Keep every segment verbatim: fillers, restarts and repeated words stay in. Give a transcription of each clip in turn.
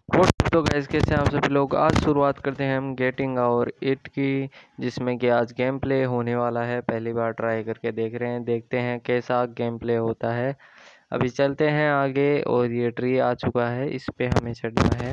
WhatsApp तो guys, कैसे हैं आप सभी लोग। आज शुरुआत करते हैं हम गेटिंग और इट की, जिसमें कि आज गेम प्ले होने वाला है। पहली बार ट्राई करके देख रहे हैं, देखते हैं कैसा गेम प्ले होता है। अभी चलते हैं आगे। और ये ट्री आ चुका है, इस पे हमें चढ़ना है।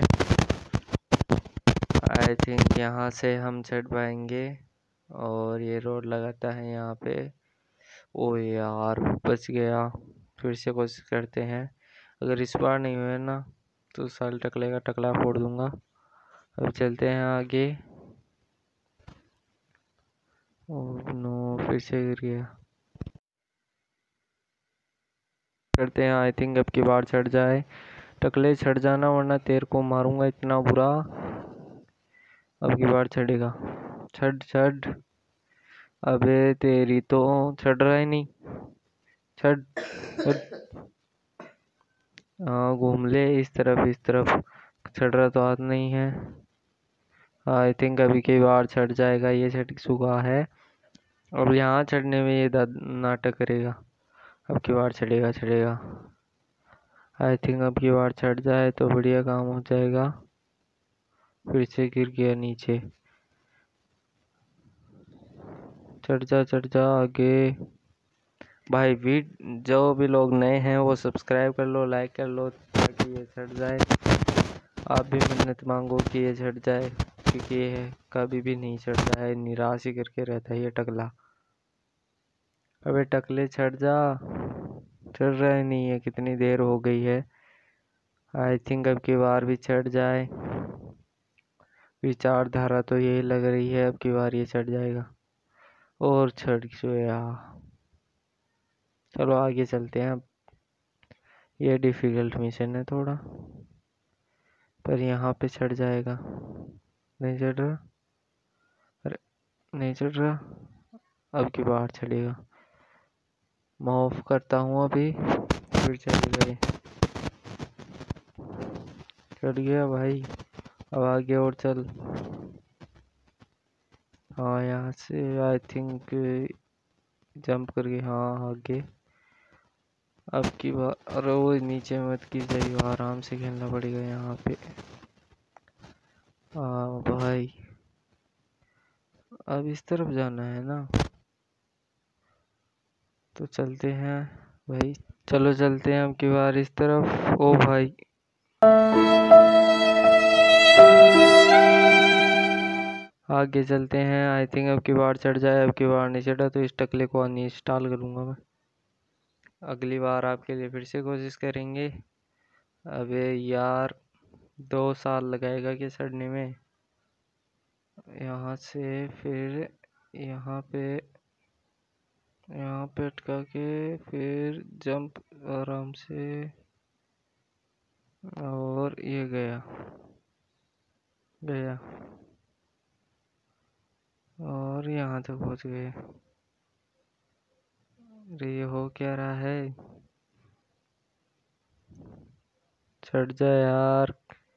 आई थिंक यहाँ से हम चढ़ पाएंगे। और ये रोड लगाता है यहाँ पे। ओ यार, बच गया। फिर से कोशिश करते हैं। अगर इस बार नहीं हुआ ना तो साल टकले का टकला फोड़ दूंगा। अब चलते हैं आगे। ओह नो, फिर से गिर गया। करते हैं, आई थिंक अब की बार चढ़ जाए। टकले चढ़ जाना, वरना तेरे को मारूंगा इतना बुरा। अब की बार चढ़ेगा। चढ़ चढ़। अबे तेरी तो चढ़ रहा ही नहीं। चढ़। हाँ, घूम ले इस तरफ इस तरफ। चढ़ रहा तो हाथ नहीं है। आई थिंक अभी की बार चढ़ जाएगा। ये चढ़ चुका है। अब यहाँ चढ़ने में ये नाटक करेगा। अब की बार चढ़ेगा चढ़ेगा। आई थिंक अब की बार चढ़ जाए तो बढ़िया काम हो जाएगा। फिर से गिर गया नीचे। चढ़ जा चढ़ जा आगे। भाई वीड जो भी लोग नए हैं वो सब्सक्राइब कर लो, लाइक कर लो, ताकि ये चढ़ जाए। आप भी मन्नत मांगो कि ये चढ़ जाए, क्योंकि ये कभी भी नहीं चढ़ता है, निराश ही करके रहता है ये टकला। अबे टकले चढ़ जा। चढ़ रहा ही नहीं है, कितनी देर हो गई है। आई थिंक अब की बार भी चढ़ जाए। विचारधारा तो यही लग रही है, अब की बार ये चढ़ जाएगा। और चढ़ गया। चलो आगे चलते हैं। अब ये डिफिकल्ट मिशन है थोड़ा, पर यहाँ पे चढ़ जाएगा। नहीं चढ़ रहा। अरे नहीं चढ़ रहा। अब की बार चढ़ेगा। मैं ऑफ करता हूँ अभी, फिर चढ़ गए। चढ़ गया भाई। अब आगे और चल। हाँ, यहाँ से आई थिंक जंप करके, हाँ आगे। अब की बार, अरे वो नीचे मत की जाइए, आराम से खेलना पड़ेगा यहाँ पे। हाँ भाई, अब इस तरफ जाना है ना, तो चलते हैं भाई। चलो चलते हैं अब की बार इस तरफ। ओ भाई, आगे चलते हैं। आई थिंक अब की बार चढ़ जाए। अब की बार नहीं चढ़ा तो इस टकले को अनइंस्टॉल करूंगा मैं। अगली बार आपके लिए फिर से कोशिश करेंगे। अबे यार, दो साल लगाएगा कि चढ़ने में। यहाँ से फिर यहाँ पे यहाँ पे अटका के फिर जंप आराम से। और ये गया गया और यहाँ तक पहुँच गए। अरे ये हो क्या रहा है। चढ़ जा यार।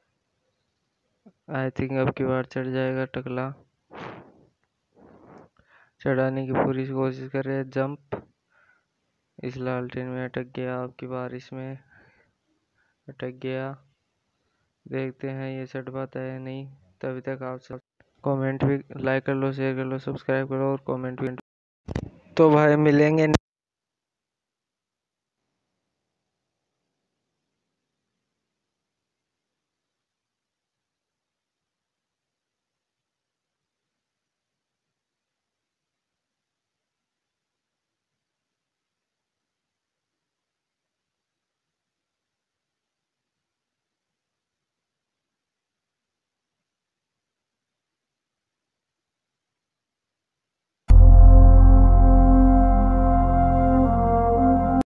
आई थिंक अब की बार चढ़ जाएगा टकला। चढ़ाने की पूरी कोशिश कर रहे हैं। जंप। इस लालटेन में अटक गया। अब की बार इसमें अटक गया। देखते हैं ये चढ़ पाता है नहीं। तभी तक आप सब कमेंट भी, लाइक कर लो, शेयर कर लो, सब्सक्राइब करो और कमेंट भी। तो भाई मिलेंगे।